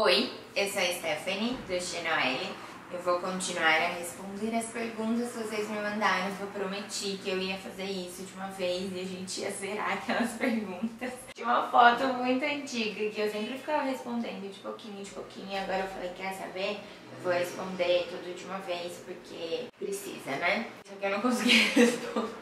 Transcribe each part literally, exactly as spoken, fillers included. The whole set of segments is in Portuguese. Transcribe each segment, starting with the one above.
Oi, eu sou a Stephanie, do Xenoel. Eu vou continuar a responder as perguntas que vocês me mandaram. Eu prometi que eu ia fazer isso de uma vez e a gente ia zerar aquelas perguntas de uma foto muito antiga que eu sempre ficava respondendo de pouquinho, de pouquinho. E agora eu falei, quer saber? Eu vou responder tudo de uma vez porque precisa, né? Só que eu não consegui responder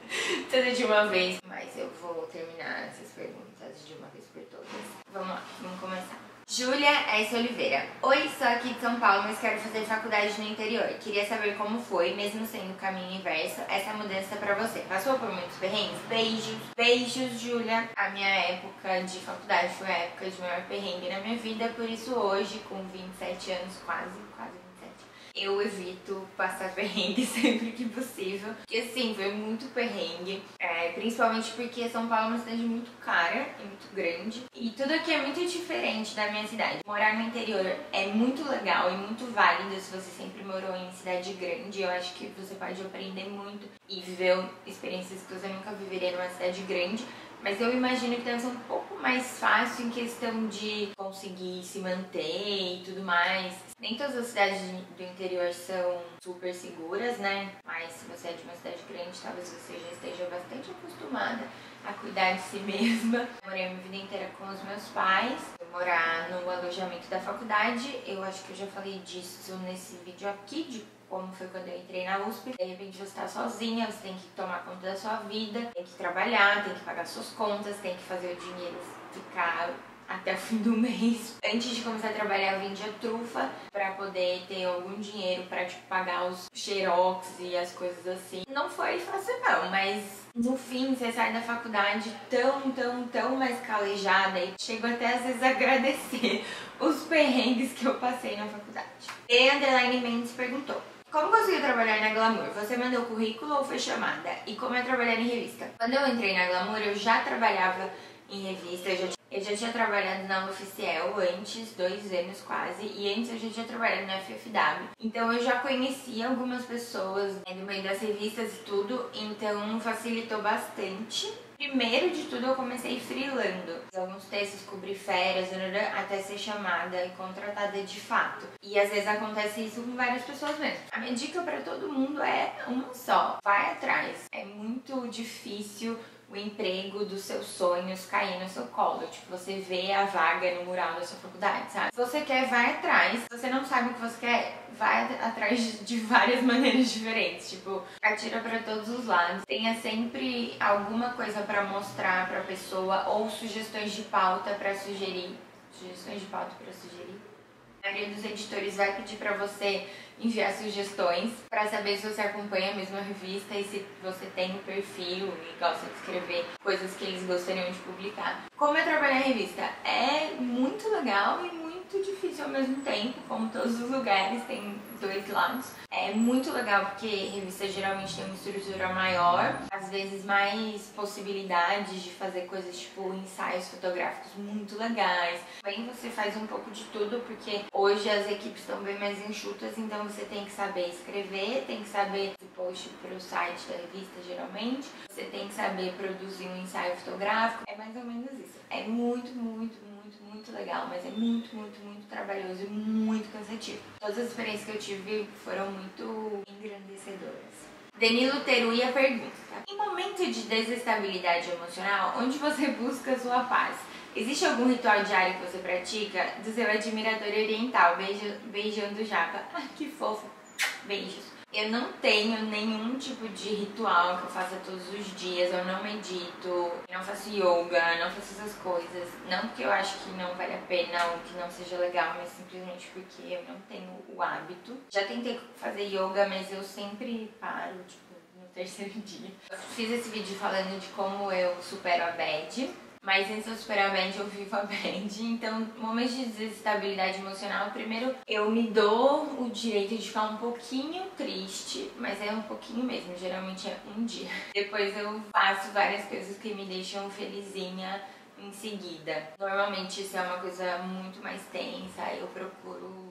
tudo de uma vez. Mas eu vou terminar essas perguntas de uma vez por todas. Vamos lá, vamos começar. Júlia S. Oliveira. Oi, sou aqui de São Paulo, mas quero fazer faculdade no interior. Queria saber como foi, mesmo sendo o caminho inverso, essa mudança pra você. Passou por muitos perrengues? Beijos. Beijos, Júlia. A minha época de faculdade foi a época de maior perrengue na minha vida, por isso hoje, com vinte e sete anos, quase, quase vinte e sete, eu evito passar perrengue sempre que possível. Porque assim, foi muito perrengue, é, principalmente porque São Paulo é uma cidade muito cara e muito grande. E tudo aqui é muito diferente da minha cidade. Morar no interior é muito legal e muito válido se você sempre morou em cidade grande. Eu acho que você pode aprender muito e viver experiências que você nunca viveria numa cidade grande. Mas eu imagino que deve ser um pouco mais fácil em questão de conseguir se manter e tudo mais. Nem todas as cidades do interior são super seguras, né? Mas se você é de uma cidade grande, talvez você já esteja bastante acostumada a cuidar de si mesma. Eu morei a minha vida inteira com os meus pais. Eu morar no alojamento da faculdade. Eu acho que eu já falei disso nesse vídeo aqui, de como foi quando eu entrei na U S P. De repente você está sozinha, você tem que tomar conta da sua vida, tem que trabalhar, tem que pagar suas contas, tem que fazer o dinheiro ficar até o fim do mês. Antes de começar a trabalhar, eu vendia trufa pra poder ter algum dinheiro pra, tipo, pagar os xerox e as coisas assim. Não foi fácil não, mas no fim você sai da faculdade tão, tão, tão mais calejada e chego até às vezes a agradecer os perrengues que eu passei na faculdade. E Underline Mendes perguntou: como conseguiu trabalhar na Glamour? Você mandou currículo ou foi chamada? E como é trabalhar em revista? Quando eu entrei na Glamour, eu já trabalhava em revista, eu já, eu já tinha trabalhado na Oficial antes, dois anos quase, e antes eu já tinha trabalhado na F F W. Então eu já conhecia algumas pessoas, né, do meio das revistas e tudo, então facilitou bastante. Primeiro de tudo eu comecei freelando. Alguns textos, cobri férias, até ser chamada e contratada de fato. E às vezes acontece isso com várias pessoas mesmo. A minha dica pra todo mundo é uma só: vai atrás. É muito difícil o emprego dos seus sonhos cair no seu colo. Tipo, você vê a vaga no mural da sua faculdade, sabe? Se você quer, vai atrás. Se você não sabe o que você quer, vai atrás de várias maneiras diferentes. Tipo, atira pra todos os lados. Tenha sempre alguma coisa pra mostrar pra pessoa ou sugestões de pauta pra sugerir. Sugestões de pauta pra sugerir. A maioria dos editores vai pedir pra você enviar sugestões pra saber se você acompanha a mesma revista e se você tem um perfil e gosta de escrever coisas que eles gostariam de publicar. Como é trabalhar em revista? É muito legal e muito difícil ao mesmo tempo, como todos os lugares, tem dois lados. É muito legal porque revista geralmente tem uma estrutura maior, às vezes mais possibilidades de fazer coisas tipo ensaios fotográficos muito legais. Bem, você faz um pouco de tudo porque hoje as equipes estão bem mais enxutas, então você tem que saber escrever, tem que saber fazer post para o site da revista geralmente, você tem que saber produzir um ensaio fotográfico, é mais ou menos isso. É muito, muito, muito, muito legal, mas é muito, muito, muito trabalhoso e muito cansativo. Todas as experiências que eu tive foram muito engrandecedoras. Danilo Teruia pergunta: em momento de desestabilidade emocional, onde você busca a sua paz? Existe algum ritual diário que você pratica? Do seu admirador oriental. Beijo, beijão do Japa. Ah, que fofo. Beijos. Eu não tenho nenhum tipo de ritual que eu faça todos os dias. Eu não medito, não faço yoga, não faço essas coisas. Não porque eu acho que não vale a pena ou que não seja legal, mas simplesmente porque eu não tenho o hábito. Já tentei fazer yoga, mas eu sempre paro, tipo, no terceiro dia. Eu fiz esse vídeo falando de como eu supero a bad. Mas antes de eu superar a bad, eu vivo a bad. Então, momentos de desestabilidade emocional, primeiro eu me dou o direito de ficar um pouquinho triste, mas é um pouquinho mesmo, geralmente é um dia. Depois eu faço várias coisas que me deixam felizinha em seguida. Normalmente isso é uma coisa muito mais tensa, eu procuro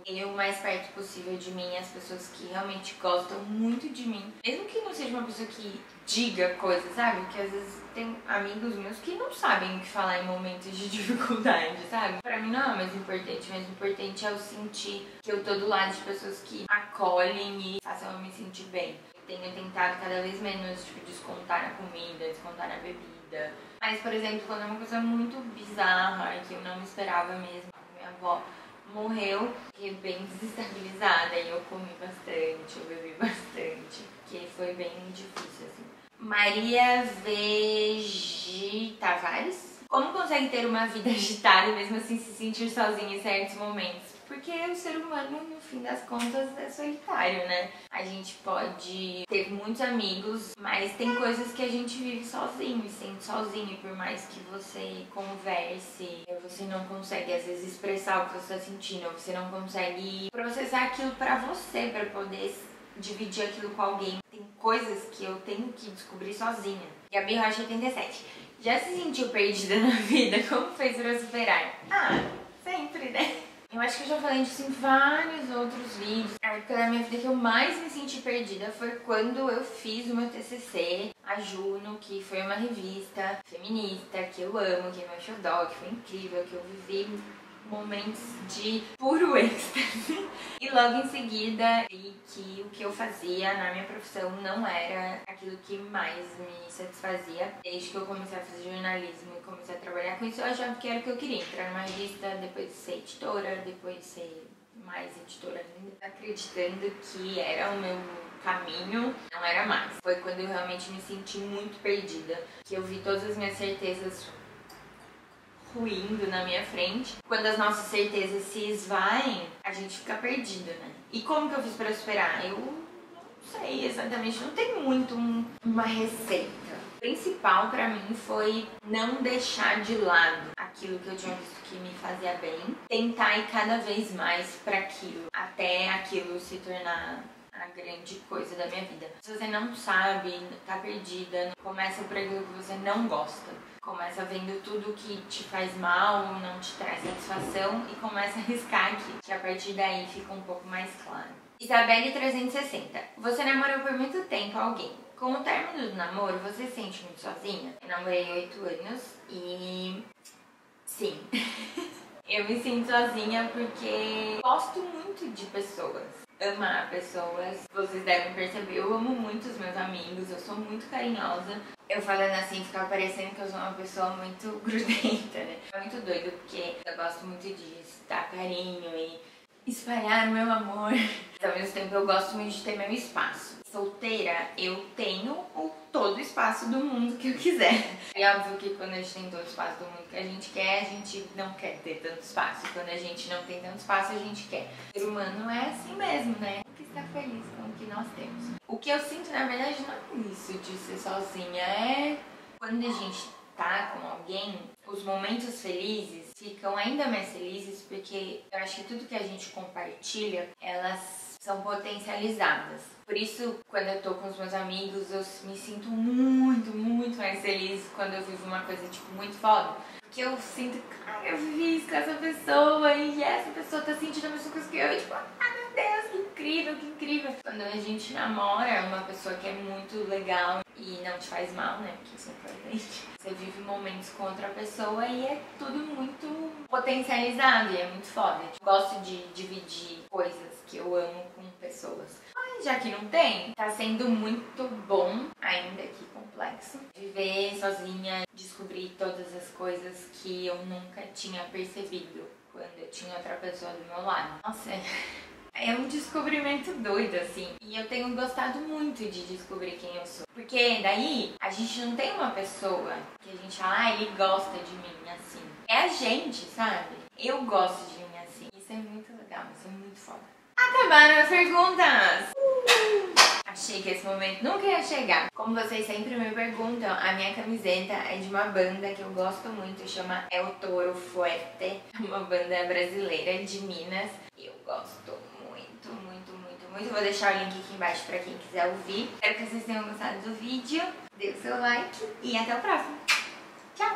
eu o mais perto possível de mim, as pessoas que realmente gostam muito de mim. Mesmo que não seja uma pessoa que diga coisas, sabe? Porque às vezes tem amigos meus que não sabem o que falar em momentos de dificuldade, sabe? Pra mim não é o mais importante, o mais importante é eu sentir que eu tô do lado de pessoas que acolhem e façam eu me sentir bem. Eu tenho tentado cada vez menos, tipo, descontar na comida, descontar na bebida. Mas, por exemplo, quando é uma coisa muito bizarra e que eu não esperava mesmo, minha avó morreu, fiquei bem desestabilizada e eu comi bastante, eu bebi bastante, porque foi bem difícil, assim. Maria V G Tavares. Como consegue ter uma vida agitada e mesmo assim se sentir sozinha em certos momentos? Porque o ser humano, no fim das contas, é solitário, né? A gente pode ter muitos amigos, mas tem coisas que a gente vive sozinho e sente sozinho. E por mais que você converse, você não consegue, às vezes, expressar o que você está sentindo. Você não consegue processar aquilo pra você, pra poder dividir aquilo com alguém. Tem coisas que eu tenho que descobrir sozinha. Gabi Rocha, oitenta e sete. Já se sentiu perdida na vida? Como fez pra superar? Ah, sempre, né? Eu acho que eu já falei disso em vários outros vídeos. A época da minha vida que eu mais me senti perdida foi quando eu fiz o meu T C C, a Juno, que foi uma revista feminista, que eu amo, que é meu xodó, que foi incrível, que eu vivi momentos de puro êxtase. E logo em seguida vi que o que eu fazia na minha profissão não era aquilo que mais me satisfazia. Desde que eu comecei a fazer jornalismo e comecei a trabalhar com isso, eu achava que era o que eu queria. Entrar numa revista, depois ser editora, depois ser mais editora ainda. Acreditando que era o meu caminho, não era mais. Foi quando eu realmente me senti muito perdida, que eu vi todas as minhas certezas ruindo na minha frente. Quando as nossas certezas se esvaem, a gente fica perdido, né? E como que eu fiz pra superar? Eu não sei exatamente, não tem muito um, uma receita. O principal pra mim foi não deixar de lado aquilo que eu tinha visto que me fazia bem, tentar ir cada vez mais pra aquilo, até aquilo se tornar a grande coisa da minha vida. Se você não sabe, tá perdida, começa por aquilo que você não gosta. Começa vendo tudo que te faz mal, não te traz satisfação e começa a riscar aqui, que a partir daí fica um pouco mais claro. Isabelle trezentos e sessenta. Você namorou por muito tempo alguém. Com o término do namoro, você se sente muito sozinha? Eu namorei oito anos e... sim. Eu me sinto sozinha porque gosto muito de pessoas. Amar pessoas. Vocês devem perceber, eu amo muito os meus amigos, eu sou muito carinhosa. Eu falando assim, fica parecendo que eu sou uma pessoa muito grudenta, né? É muito doido, porque eu gosto muito de dar carinho e espalhar o meu amor. Ao mesmo tempo, eu gosto muito de ter meu espaço. Solteira, eu tenho o todo o espaço do mundo que eu quiser. É óbvio que quando a gente tem todo o espaço do mundo que a gente quer, a gente não quer ter tanto espaço. E quando a gente não tem tanto espaço, a gente quer. O ser humano é assim mesmo, né? Tem que estar feliz com o que nós temos. O que eu sinto, na verdade, não é isso de ser sozinha. É quando a gente tá com alguém, os momentos felizes ficam ainda mais felizes, porque eu acho que tudo que a gente compartilha, elas são potencializadas. Por isso, quando eu tô com os meus amigos, eu me sinto muito, muito mais feliz quando eu vivo uma coisa, tipo, muito foda. Porque eu sinto, cara, eu vivi isso com essa pessoa e essa pessoa tá sentindo a mesma coisa que eu. E tipo, ah, meu Deus, que incrível, que incrível. Quando a gente namora uma pessoa que é muito legal e não te faz mal, né? Porque isso é importante. Você vive momentos com outra pessoa e é tudo muito potencializado e é muito foda. Eu gosto de dividir coisas que eu amo com pessoas. Mas já que não tem, tá sendo muito bom, ainda que complexo, viver sozinha, descobrir todas as coisas que eu nunca tinha percebido quando eu tinha outra pessoa do meu lado. Nossa, é um descobrimento doido, assim. E eu tenho gostado muito de descobrir quem eu sou. Porque daí a gente não tem uma pessoa que a gente fala, ah, ele gosta de mim assim. É a gente, sabe? Eu gosto de mim assim. Isso é muito legal, isso é muito foda. Acabaram as perguntas! Uh! Achei que esse momento nunca ia chegar. Como vocês sempre me perguntam, a minha camiseta é de uma banda que eu gosto muito, chama El Toro Fuerte, uma banda brasileira de Minas. Eu gosto muito, muito, muito, muito. Vou deixar o link aqui embaixo pra quem quiser ouvir. Espero que vocês tenham gostado do vídeo. Dê o seu like e até o próximo!